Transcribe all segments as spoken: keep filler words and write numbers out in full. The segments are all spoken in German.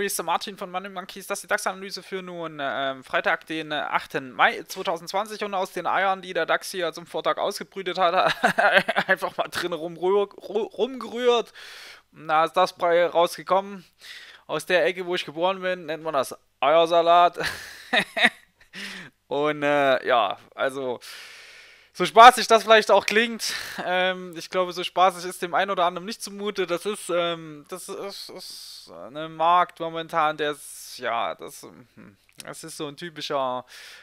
hier ist der Martin von Money Monkeys. Das ist die DAX-Analyse für nun ähm, Freitag, den äh, achten Mai zweitausendzwanzig. Und aus den Eiern, die der DAX hier zum Vortag ausgebrütet hat, einfach mal drin rumrühr, ru- rumgerührt. Und da ist das Brei rausgekommen. Aus der Ecke, wo ich geboren bin, nennt man das Eiersalat. Und äh, ja, also so spaßig das vielleicht auch klingt, ähm, ich glaube, so spaßig ist dem einen oder anderen nicht zumute. Das ist, ähm, das ist, ist ein Markt momentan, der ist, ja, das, hm, das ist so ein typischer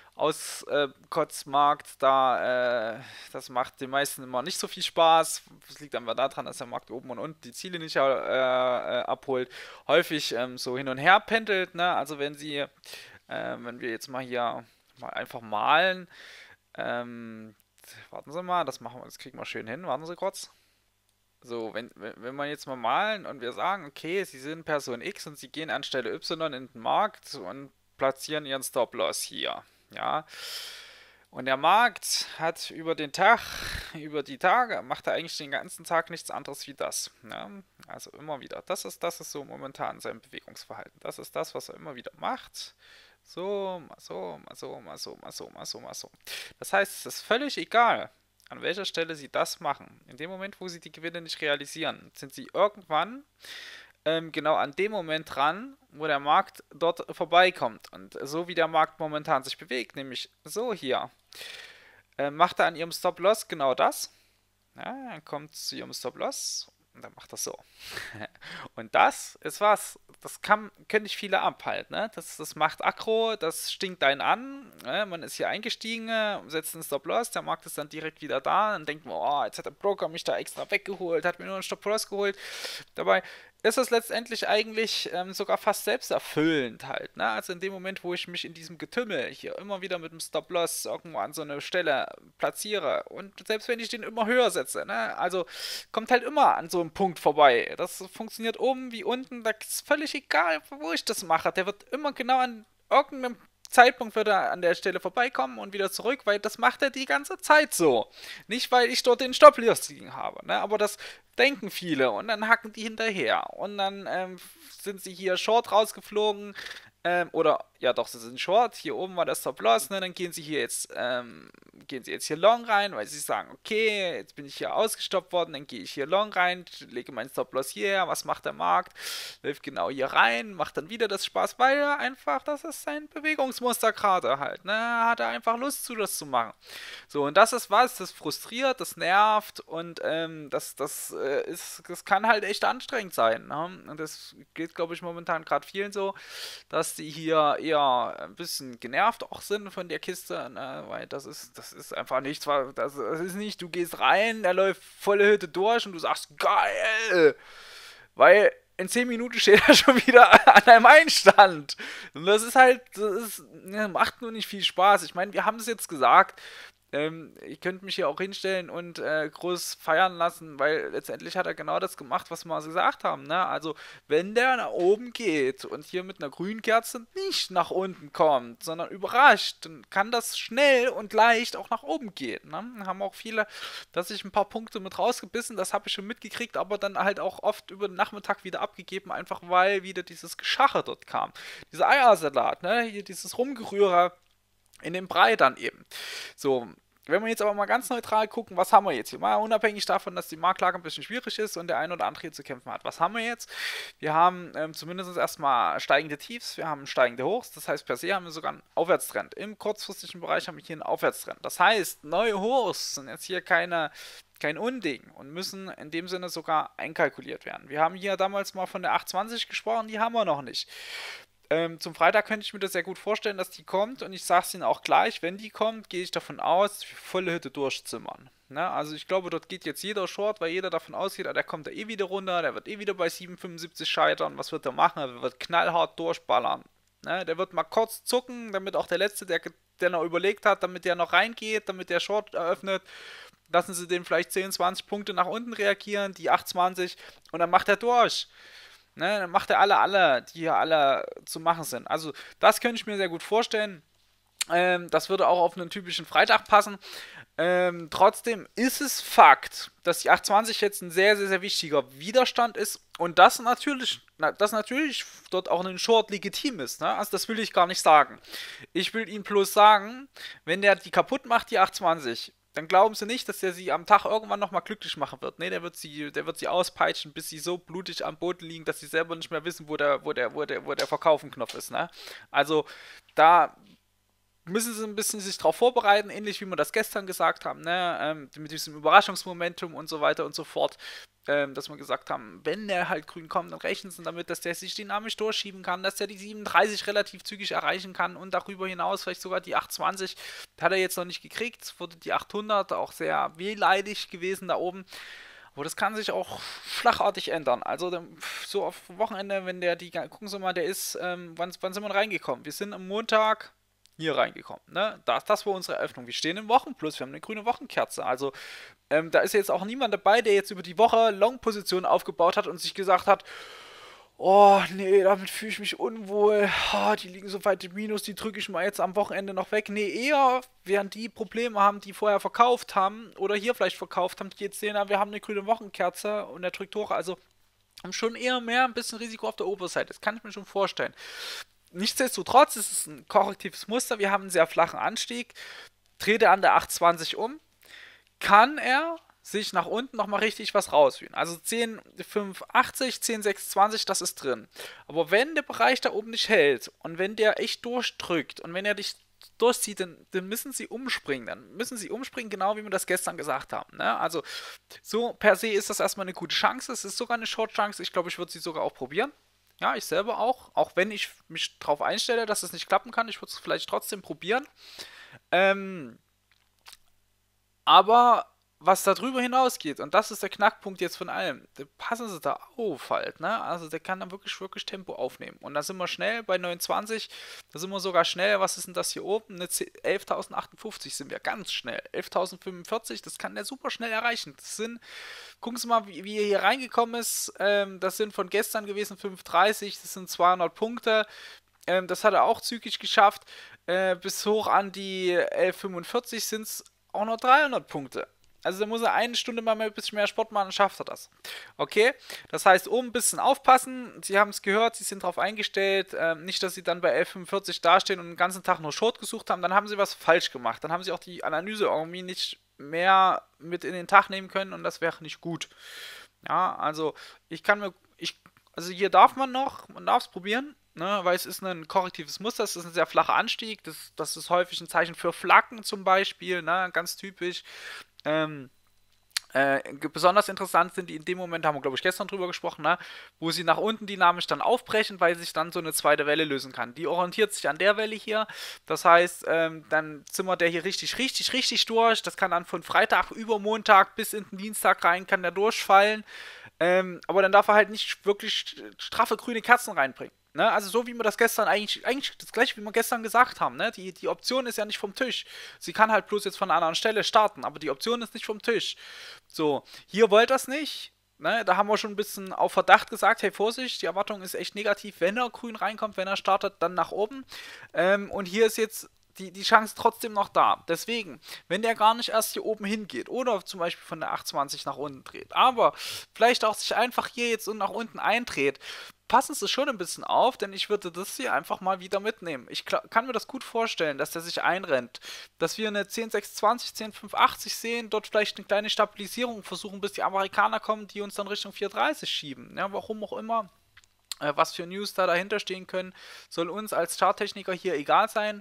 Auskotzmarkt. Da, äh, das macht den meisten immer nicht so viel Spaß. Das liegt einfach daran, dass der Markt oben und unten die Ziele nicht äh, äh, abholt. Häufig ähm, so hin und her pendelt, ne? Also wenn sie, äh, wenn wir jetzt mal hier mal einfach malen, ähm, warten Sie mal, das machen wir, das kriegen wir schön hin. Warten Sie kurz. So, wenn, wenn, wenn wir jetzt mal malen und wir sagen, okay, Sie sind Person X und Sie gehen an Stelle Y in den Markt und platzieren Ihren Stop-Loss hier. Ja. Und der Markt hat über den Tag, über die Tage, macht er eigentlich den ganzen Tag nichts anderes wie das. Ja? Also immer wieder. Das ist, das ist so momentan sein Bewegungsverhalten. Das ist das, was er immer wieder macht. So, mal so, mal so, mal so, mal so, mal so, mal so. Das heißt, es ist völlig egal, an welcher Stelle Sie das machen. In dem Moment, wo Sie die Gewinne nicht realisieren, sind Sie irgendwann ähm, genau an dem Moment dran, wo der Markt dort vorbeikommt. Und so wie der Markt momentan sich bewegt, nämlich so hier, äh, macht er an Ihrem Stop-Loss genau das. Ja, dann kommt zu Ihrem Stop-Loss und dann macht das so. Und das ist was, das kann, können nicht viele abhalten. Ne? Das, das macht Aggro, das stinkt einen an. Ne? Man ist hier eingestiegen, äh, setzt einen Stop-Loss, der Markt ist dann direkt wieder da. Dann denkt man, oh, jetzt hat der Broker mich da extra weggeholt, hat mir nur einen Stop-Loss geholt. Dabei ist es letztendlich eigentlich ähm, sogar fast selbsterfüllend halt. Ne? Also in dem Moment, wo ich mich in diesem Getümmel hier immer wieder mit dem Stop-Loss irgendwo an so eine Stelle platziere und selbst wenn ich den immer höher setze, ne? Also kommt halt immer an so einem Punkt vorbei. Das funktioniert oben wie unten, da ist völlig egal, wo ich das mache. Der wird immer genau an irgendeinem Zeitpunkt wird er an der Stelle vorbeikommen und wieder zurück, weil das macht er die ganze Zeit so. Nicht, weil ich dort den Stop-Loss liegen habe, ne? Aber das denken viele und dann hacken die hinterher. Und dann ähm, sind sie hier short rausgeflogen. Ähm, oder, ja doch, sie sind short. Hier oben war der Stop-Loss, ne? Dann gehen sie hier jetzt, ähm, gehen sie jetzt hier long rein, weil sie sagen, okay, jetzt bin ich hier ausgestoppt worden, dann gehe ich hier long rein, lege meinen Stop-Loss hierher, was macht der Markt? Läuft genau hier rein, macht dann wieder das Spaß, weil er einfach, das ist sein Bewegungsmuster gerade halt, ne? Hat er einfach Lust zu, das zu machen. So, und das ist was, das frustriert, das nervt und ähm, das, das, äh, ist, das kann halt echt anstrengend sein. Ne? Und das geht, glaube ich, momentan gerade vielen so, dass die hier eher ein bisschen genervt auch sind von der Kiste, ne? Weil das ist, das ist einfach nichts, das, das ist nicht, du gehst rein, der läuft volle Hütte durch und du sagst, geil! Weil in zehn Minuten steht er schon wieder an einem Einstand. Und das ist halt, das ist, ne, macht nur nicht viel Spaß. Ich meine, wir haben es jetzt gesagt, ähm, ich könnte mich hier auch hinstellen und äh, groß feiern lassen, weil letztendlich hat er genau das gemacht, was wir gesagt haben. Ne? Also, wenn der nach oben geht und hier mit einer grünen Kerze nicht nach unten kommt, sondern überrascht, dann kann das schnell und leicht auch nach oben gehen. Ne? Dann haben auch viele, dass ich ein paar Punkte mit rausgebissen, das habe ich schon mitgekriegt, aber dann halt auch oft über den Nachmittag wieder abgegeben, einfach weil wieder dieses Geschache dort kam. Dieser Eiersalat, ne? Hier dieses Rumgerühre in dem Brei dann eben. So, wenn wir jetzt aber mal ganz neutral gucken, was haben wir jetzt hier? Mal unabhängig davon, dass die Marktlage ein bisschen schwierig ist und der ein oder andere hier zu kämpfen hat. Was haben wir jetzt? Wir haben ähm, zumindest erstmal steigende Tiefs, wir haben steigende Hochs, das heißt per se haben wir sogar einen Aufwärtstrend. Im kurzfristigen Bereich haben wir hier einen Aufwärtstrend. Das heißt, neue Hochs sind jetzt hier keine kein Unding und müssen in dem Sinne sogar einkalkuliert werden. Wir haben hier damals mal von der acht zwanzig gesprochen, die haben wir noch nicht. Ähm, zum Freitag könnte ich mir das sehr gut vorstellen, dass die kommt und ich sage es Ihnen auch gleich, wenn die kommt, gehe ich davon aus, dass wir volle Hütte durchzimmern. Ne? Also ich glaube, dort geht jetzt jeder Short, weil jeder davon ausgeht, ah, der kommt da eh wieder runter, der wird eh wieder bei sieben Komma fünfundsiebzig scheitern. Was wird er machen? Er wird knallhart durchballern. Ne? Der wird mal kurz zucken, damit auch der Letzte, der, der noch überlegt hat, damit der noch reingeht, damit der Short eröffnet, lassen Sie den vielleicht zehn, zwanzig Punkte nach unten reagieren, die acht zwanzig und dann macht er durch. Ne, dann macht er alle, alle, die hier alle zu machen sind. Also, das könnte ich mir sehr gut vorstellen. Ähm, das würde auch auf einen typischen Freitag passen. Ähm, trotzdem ist es Fakt, dass die acht zwanzig jetzt ein sehr, sehr, sehr wichtiger Widerstand ist und das natürlich na, dass natürlich dort auch ein Short legitim ist, ne? Also das will ich gar nicht sagen. Ich will Ihnen bloß sagen, wenn der die kaputt macht, die acht zwanzig, dann glauben Sie nicht, dass der sie am Tag irgendwann nochmal glücklich machen wird. Nee, der wird sie, der wird sie auspeitschen, bis sie so blutig am Boden liegen, dass sie selber nicht mehr wissen, wo der, wo der, wo der, wo der Verkaufen-Knopf ist, ne? Also da müssen sie ein bisschen sich darauf vorbereiten, ähnlich wie wir das gestern gesagt haben, ne? Ähm, mit diesem Überraschungsmomentum und so weiter und so fort, ähm, dass wir gesagt haben, wenn der halt grün kommt, dann rechnen sie damit, dass der sich dynamisch durchschieben kann, dass der die siebenunddreißig relativ zügig erreichen kann und darüber hinaus vielleicht sogar die achthundertzwanzig, hat er jetzt noch nicht gekriegt, es wurde die achthundert, auch sehr wehleidig gewesen da oben. Aber das kann sich auch schlagartig ändern. Also so auf Wochenende, wenn der die, gucken Sie mal, der ist, ähm, wann, wann sind wir reingekommen? Wir sind am Montag hier reingekommen. Ne? Das, das war unsere Eröffnung. Wir stehen im Wochenplus, wir haben eine grüne Wochenkerze. Also ähm, da ist jetzt auch niemand dabei, der jetzt über die Woche Long-Positionen aufgebaut hat und sich gesagt hat, oh nee, damit fühle ich mich unwohl, oh, die liegen so weit im Minus, die drücke ich mal jetzt am Wochenende noch weg. Nee, eher, während die Probleme haben, die vorher verkauft haben oder hier vielleicht verkauft haben, die jetzt sehen, wir haben eine grüne Wochenkerze und der drückt hoch, also haben schon eher mehr ein bisschen Risiko auf der Oberseite. Das kann ich mir schon vorstellen. Nichtsdestotrotz ist es ein korrektives Muster. Wir haben einen sehr flachen Anstieg. Dreht er an der acht zwanzig um, kann er sich nach unten nochmal richtig was rausführen. Also zehn Komma fünfhundertachtzig, zehn Komma sechshundertzwanzig, das ist drin. Aber wenn der Bereich da oben nicht hält und wenn der echt durchdrückt und wenn er dich durchzieht, dann, dann müssen sie umspringen. Dann müssen sie umspringen, genau wie wir das gestern gesagt haben. Ne? Also so per se ist das erstmal eine gute Chance. Es ist sogar eine Short-Chance. Ich glaube, ich würde sie sogar auch probieren. Ja, ich selber auch. Auch wenn ich mich darauf einstelle, dass es nicht klappen kann. Ich würde es vielleicht trotzdem probieren. Ähm, aber was darüber hinausgeht, und das ist der Knackpunkt jetzt von allem, da passen sie da auf halt, ne? Also der kann dann wirklich, wirklich Tempo aufnehmen. Und da sind wir schnell bei neunundzwanzig, da sind wir sogar schnell, was ist denn das hier oben? Eine elftausendachtzig sind wir ganz schnell. elftausendfünfundvierzig, das kann der super schnell erreichen. Das sind, gucken Sie mal, wie, wie er hier reingekommen ist, ähm, das sind von gestern gewesen fünfhundertdreißig, das sind zweihundert Punkte. Ähm, das hat er auch zügig geschafft. Äh, bis hoch an die elfhundertfünfundvierzig sind es auch noch dreihundert Punkte. Also da muss er eine Stunde mal ein bisschen mehr Sport machen, dann schafft er das. Okay? Das heißt, oben ein bisschen aufpassen. Sie haben es gehört, Sie sind darauf eingestellt. Ähm, nicht, dass Sie dann bei elfhundertfünfundvierzig dastehen und den ganzen Tag nur Short gesucht haben. Dann haben Sie was falsch gemacht. Dann haben Sie auch die Analyse irgendwie nicht mehr mit in den Tag nehmen können und das wäre nicht gut. Ja, also ich kann mir, ich, also hier darf man noch, man darf es probieren. Ne, weil es ist ein korrektives Muster, es ist ein sehr flacher Anstieg, das, das ist häufig ein Zeichen für Flaggen zum Beispiel, ne, ganz typisch. Ähm, äh, besonders interessant sind die in dem Moment, haben wir glaube ich gestern drüber gesprochen, ne, wo sie nach unten dynamisch dann aufbrechen, weil sich dann so eine zweite Welle lösen kann. Die orientiert sich an der Welle hier, das heißt, ähm, dann zimmert der hier richtig, richtig, richtig durch, das kann dann von Freitag über Montag bis in den Dienstag rein, kann der durchfallen, ähm, aber dann darf er halt nicht wirklich straffe grüne Kerzen reinbringen. Ne, also so wie wir das gestern eigentlich, eigentlich das gleiche, wie wir gestern gesagt haben, ne? Die, die Option ist ja nicht vom Tisch. Sie kann halt bloß jetzt von einer anderen Stelle starten, aber die Option ist nicht vom Tisch. So, hier wollt das nicht. Ne? Da haben wir schon ein bisschen auf Verdacht gesagt, hey Vorsicht, die Erwartung ist echt negativ, wenn er grün reinkommt, wenn er startet, dann nach oben. Ähm, und hier ist jetzt die, die Chance trotzdem noch da. Deswegen, wenn der gar nicht erst hier oben hingeht oder zum Beispiel von der achthundertzwanzig nach unten dreht, aber vielleicht auch sich einfach hier jetzt und nach unten eindreht, passen Sie schon ein bisschen auf, denn ich würde das hier einfach mal wieder mitnehmen. Ich kann mir das gut vorstellen, dass der sich einrennt, dass wir eine zehn Komma sechshundertzwanzig, zehn Komma fünfhundertachtzig sehen, dort vielleicht eine kleine Stabilisierung versuchen, bis die Amerikaner kommen, die uns dann Richtung vierhundertdreißig schieben. Ja, warum auch immer. Äh, was für News da dahinter stehen können, soll uns als Charttechniker hier egal sein.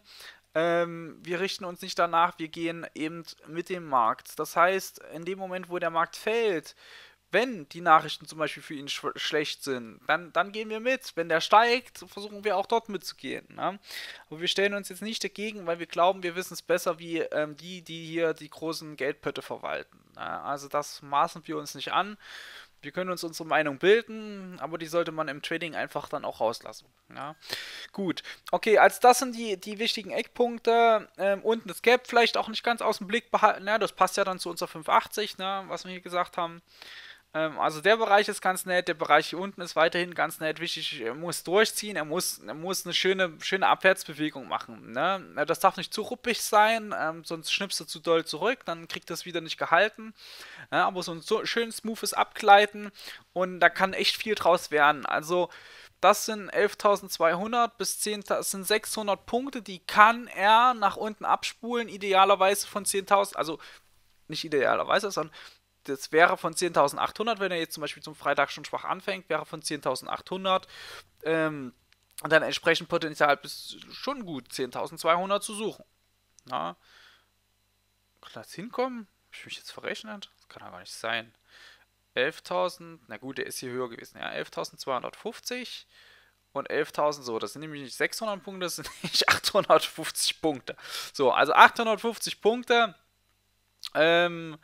Ähm, wir richten uns nicht danach, wir gehen eben mit dem Markt. Das heißt, in dem Moment, wo der Markt fällt, wenn die Nachrichten zum Beispiel für ihn sch schlecht sind, dann, dann gehen wir mit. Wenn der steigt, versuchen wir auch dort mitzugehen. Ne? Aber wir stellen uns jetzt nicht dagegen, weil wir glauben, wir wissen es besser wie ähm, die, die hier die großen Geldpötte verwalten. Ne? Also das maßen wir uns nicht an. Wir können uns unsere Meinung bilden, aber die sollte man im Trading einfach dann auch rauslassen. Ja? Gut, okay, also das sind die, die wichtigen Eckpunkte. Ähm, unten das Gap vielleicht auch nicht ganz aus dem Blick behalten. Ja, das passt ja dann zu unserer fünfhundertachtzig, ne, was wir hier gesagt haben. Ähm, also der Bereich ist ganz nett, der Bereich hier unten ist weiterhin ganz nett. Wichtig, er muss durchziehen, er muss, er muss eine schöne, schöne Abwärtsbewegung machen. Ne? Ja, das darf nicht zu ruppig sein, ähm, sonst schnippst du zu doll zurück, dann kriegt das wieder nicht gehalten. Ja, aber so ein so schön smoothes Abgleiten und da kann echt viel draus werden. Also das sind elftausendzweihundert bis zehntausend, das sind sechshundert Punkte, die kann er nach unten abspulen, idealerweise von zehntausend, also nicht idealerweise, sondern das wäre von zehntausendachthundert, wenn er jetzt zum Beispiel zum Freitag schon schwach anfängt, wäre von zehntausendachthundert ähm, und dann entsprechend Potenzial bis schon gut zehntausendzweihundert zu suchen. Na, kann das hinkommen? Hab ich mich jetzt verrechnet? Das kann ja gar nicht sein. elftausend, na gut, der ist hier höher gewesen, ja, elftausendzweihundertfünfzig und elftausend, so, das sind nämlich nicht sechshundert Punkte, das sind nämlich achthundertfünfzig Punkte. So, also achthundertfünfzig Punkte, ähm,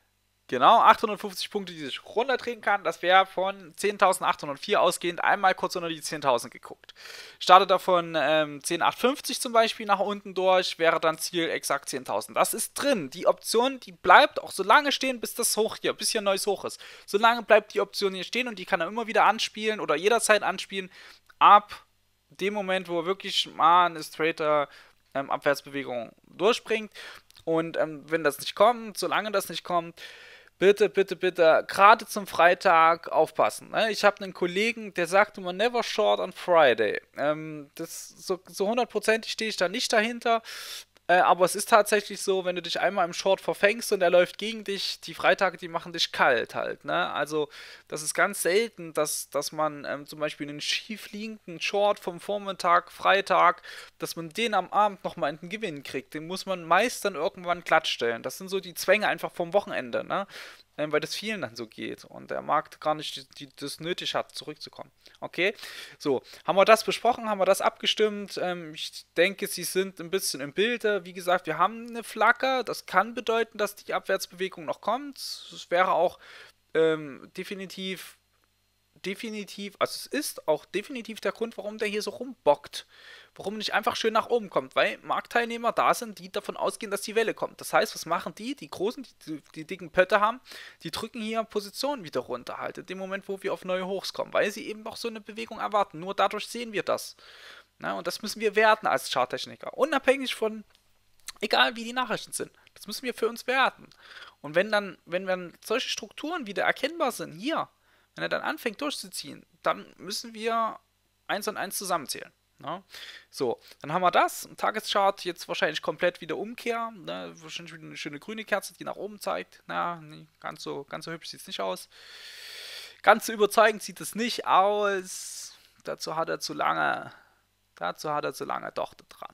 genau, achthundertfünfzig Punkte, die sich runterdrehen kann. Das wäre von zehntausendachthundertvier ausgehend einmal kurz unter die zehntausend geguckt. Startet davon ähm, zehntausendachthundertfünfzig zum Beispiel nach unten durch, wäre dann Ziel exakt zehntausend. Das ist drin. Die Option, die bleibt auch so lange stehen, bis das hoch hier, bis hier ein neues Hoch ist. Solange bleibt die Option hier stehen und die kann er immer wieder anspielen oder jederzeit anspielen. Ab dem Moment, wo er wirklich mal eine straighter ähm, Abwärtsbewegung durchbringt. Und ähm, wenn das nicht kommt, solange das nicht kommt, bitte, bitte, bitte, gerade zum Freitag aufpassen. Ne? Ich habe einen Kollegen, der sagt immer never short on Friday. Ähm, das so, so hundertprozentig stehe ich da nicht dahinter. Äh, aber es ist tatsächlich so, wenn du dich einmal im Short verfängst und er läuft gegen dich, die Freitage, die machen dich kalt halt. Ne? Also das ist ganz selten, dass, dass man ähm, zum Beispiel einen schief liegenden Short vom Vormittag, Freitag, dass man den am Abend nochmal in den Gewinn kriegt. Den muss man meist dann irgendwann glattstellen. Das sind so die Zwänge einfach vom Wochenende, ne? Ähm, weil das vielen dann so geht und der Markt gar nicht die, die, das nötig hat, zurückzukommen. Okay, so, haben wir das besprochen, haben wir das abgestimmt. Ähm, ich denke, Sie sind ein bisschen im Bilde. Wie gesagt, wir haben eine Flagge. Das kann bedeuten, dass die Abwärtsbewegung noch kommt. Es wäre auch ähm, definitiv, definitiv, also es ist auch definitiv der Grund, warum der hier so rumbockt. Warum nicht einfach schön nach oben kommt, weil Marktteilnehmer da sind, die davon ausgehen, dass die Welle kommt. Das heißt, was machen die? Die großen, die, die, die dicken Pötte haben, die drücken hier Positionen wieder runter halt, in dem Moment, wo wir auf neue Hochs kommen, weil sie eben noch so eine Bewegung erwarten. Nur dadurch sehen wir das. Na, und das müssen wir werten als Charttechniker, unabhängig von, egal wie die Nachrichten sind. Das müssen wir für uns werten. Und wenn dann, wenn dann solche Strukturen wieder erkennbar sind, hier, wenn er dann anfängt durchzuziehen, dann müssen wir eins und eins zusammenzählen. Na? So, dann haben wir das. Ein Tageschart jetzt wahrscheinlich komplett wieder Umkehr. Ne? Wahrscheinlich wieder eine schöne grüne Kerze, die nach oben zeigt. Na, nee, ganz so, ganz so hübsch sieht es nicht aus. Ganz so überzeugend sieht es nicht aus. Dazu hat er zu lange. Dazu hat er zu lange Dochte dran.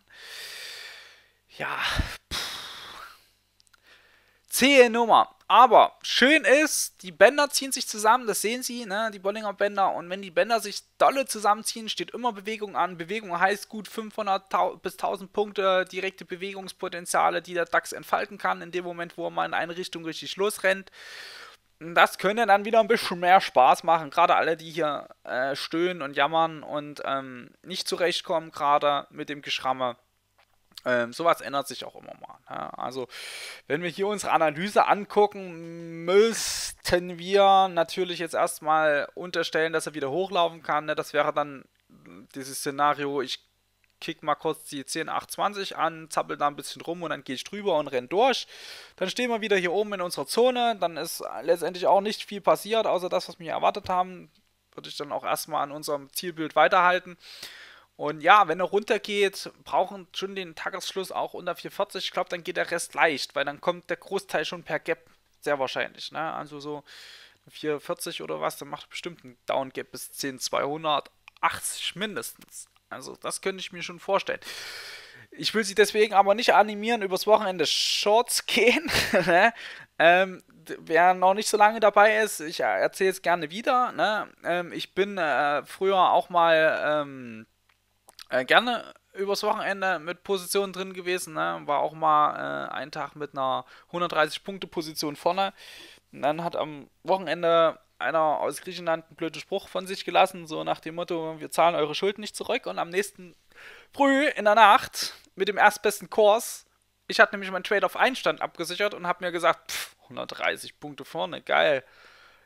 Ja, zähe Nummer. Aber schön ist, die Bänder ziehen sich zusammen, das sehen Sie, ne, die Bollinger Bänder. Und wenn die Bänder sich dolle zusammenziehen, steht immer Bewegung an. Bewegung heißt gut fünfhundert bis tausend Punkte, direkte Bewegungspotenziale, die der DAX entfalten kann, in dem Moment, wo er mal in eine Richtung richtig losrennt. Das könnte dann wieder ein bisschen mehr Spaß machen. Gerade alle, die hier äh, stöhnen und jammern und ähm, nicht zurechtkommen, gerade mit dem Geschramme. Ähm, sowas ändert sich auch immer mal. Ja, also, wenn wir hier unsere Analyse angucken, müssten wir natürlich jetzt erstmal unterstellen, dass er wieder hochlaufen kann. Ne? Das wäre dann dieses Szenario, ich kick mal kurz die zehn acht zwanzig an, zappel da ein bisschen rum und dann gehe ich drüber und renn durch. Dann stehen wir wieder hier oben in unserer Zone. Dann ist letztendlich auch nicht viel passiert, außer das, was wir hier erwartet haben. Würde ich dann auch erstmal an unserem Zielbild weiterhalten. Und ja, wenn er runtergeht, brauchen schon den Tagesschluss auch unter vier vierzig. Ich glaube, dann geht der Rest leicht, weil dann kommt der Großteil schon per Gap, sehr wahrscheinlich. Ne? Also so vier vierzig oder was, dann macht bestimmt ein Down Gap bis zehn zweihundertachtzig mindestens. Also das könnte ich mir schon vorstellen. Ich will Sie deswegen aber nicht animieren, übers Wochenende Shorts gehen. Ne? ähm, wer noch nicht so lange dabei ist, ich erzähle es gerne wieder. Ne? Ähm, ich bin äh, früher auch mal Ähm, Äh, gerne übers Wochenende mit Positionen drin gewesen, ne? War auch mal äh, einen Tag mit einer hundertdreißig Punkte Position vorne. Und dann hat am Wochenende einer aus Griechenland einen blöden Spruch von sich gelassen, so nach dem Motto, wir zahlen eure Schulden nicht zurück. Und am nächsten Früh in der Nacht mit dem erstbesten Kurs, ich hatte nämlich meinen Trade auf Einstand abgesichert und habe mir gesagt, pff, hundertdreißig Punkte vorne, geil.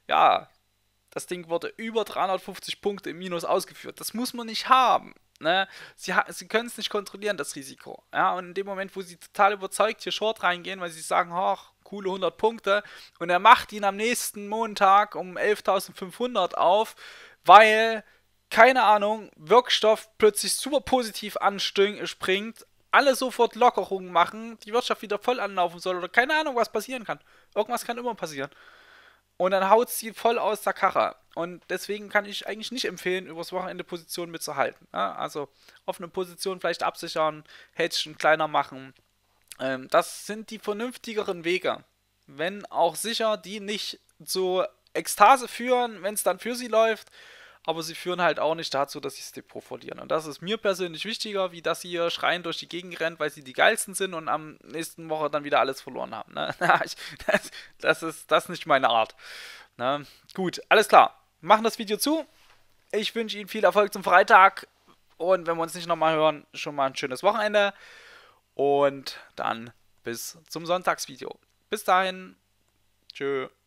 ja, das Ding wurde über dreihundertfünfzig Punkte im Minus ausgeführt. Das muss man nicht haben. Ne? Sie, sie können es nicht kontrollieren, das Risiko. Ja? Und in dem Moment, wo sie total überzeugt hier Short reingehen, weil sie sagen, ach, coole hundert Punkte, und er macht ihn am nächsten Montag um elftausendfünfhundert auf, weil, keine Ahnung, Wirkstoff plötzlich super positiv anspringt, alle sofort Lockerungen machen, die Wirtschaft wieder voll anlaufen soll oder keine Ahnung, was passieren kann. Irgendwas kann immer passieren. Und dann haut sie voll aus der Karre. Und deswegen kann ich eigentlich nicht empfehlen, übers Wochenende Positionen mitzuhalten. Ja, also offene Position vielleicht absichern, Hedgen kleiner machen. Ähm, das sind die vernünftigeren Wege. Wenn auch sicher, die nicht zur Ekstase führen, wenn es dann für sie läuft. Aber sie führen halt auch nicht dazu, dass sie das Depot verlieren. Und das ist mir persönlich wichtiger, wie dass sie hier schreien durch die Gegend rennen, weil sie die geilsten sind und am nächsten Woche dann wieder alles verloren haben. Ne? das, das ist das ist nicht meine Art. Ne? Gut, alles klar. Wir machen das Video zu. Ich wünsche Ihnen viel Erfolg zum Freitag. Und wenn wir uns nicht nochmal hören, schon mal ein schönes Wochenende. Und dann bis zum Sonntagsvideo. Bis dahin. Tschö.